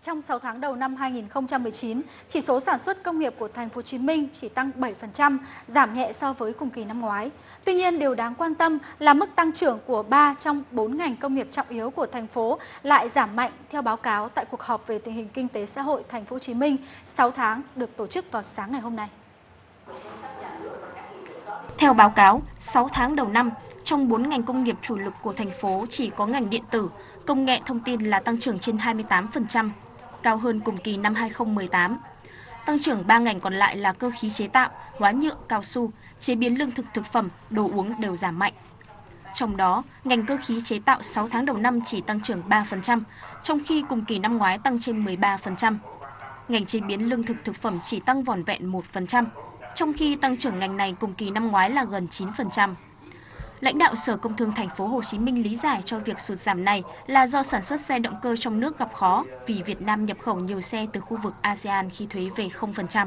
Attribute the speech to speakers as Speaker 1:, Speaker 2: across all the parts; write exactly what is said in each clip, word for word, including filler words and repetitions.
Speaker 1: Trong sáu tháng đầu năm hai nghìn không trăm mười chín, chỉ số sản xuất công nghiệp của thành phố Hồ Chí Minh chỉ tăng bảy phần trăm, giảm nhẹ so với cùng kỳ năm ngoái. Tuy nhiên, điều đáng quan tâm là mức tăng trưởng của ba trong bốn ngành công nghiệp trọng yếu của thành phố lại giảm mạnh theo báo cáo tại cuộc họp về tình hình kinh tế xã hội thành phố Hồ Chí Minh sáu tháng được tổ chức vào sáng ngày hôm nay.
Speaker 2: Theo báo cáo, sáu tháng đầu năm, trong bốn ngành công nghiệp chủ lực của thành phố chỉ có ngành điện tử, công nghệ thông tin là tăng trưởng trên hai mươi tám phần trăm, cao hơn cùng kỳ năm hai nghìn không trăm mười tám. Tăng trưởng ba ngành còn lại là cơ khí chế tạo, hóa nhựa, cao su, chế biến lương thực thực phẩm, đồ uống đều giảm mạnh. Trong đó, ngành cơ khí chế tạo sáu tháng đầu năm chỉ tăng trưởng ba phần trăm, trong khi cùng kỳ năm ngoái tăng trên mười ba phần trăm. Ngành chế biến lương thực thực phẩm chỉ tăng vỏn vẹn một phần trăm, trong khi tăng trưởng ngành này cùng kỳ năm ngoái là gần chín phần trăm. Lãnh đạo Sở Công Thương thành phố Hồ Chí Minh lý giải cho việc sụt giảm này là do sản xuất xe động cơ trong nước gặp khó vì Việt Nam nhập khẩu nhiều xe từ khu vực a sê an khi thuế về không phần trăm.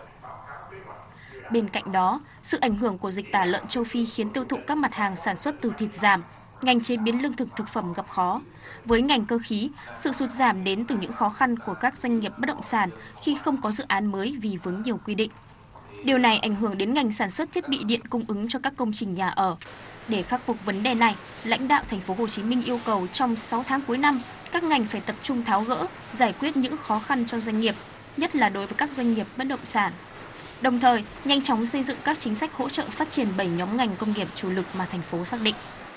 Speaker 2: Bên cạnh đó, sự ảnh hưởng của dịch tả lợn châu Phi khiến tiêu thụ các mặt hàng sản xuất từ thịt giảm, ngành chế biến lương thực thực phẩm gặp khó. Với ngành cơ khí, sự sụt giảm đến từ những khó khăn của các doanh nghiệp bất động sản khi không có dự án mới vì vướng nhiều quy định. Điều này ảnh hưởng đến ngành sản xuất thiết bị điện cung ứng cho các công trình nhà ở. Để khắc phục vấn đề này, lãnh đạo thành phố Hồ Chí Minh yêu cầu trong sáu tháng cuối năm, các ngành phải tập trung tháo gỡ, giải quyết những khó khăn cho doanh nghiệp, nhất là đối với các doanh nghiệp bất động sản. Đồng thời, nhanh chóng xây dựng các chính sách hỗ trợ phát triển bảy nhóm ngành công nghiệp chủ lực mà thành phố xác định.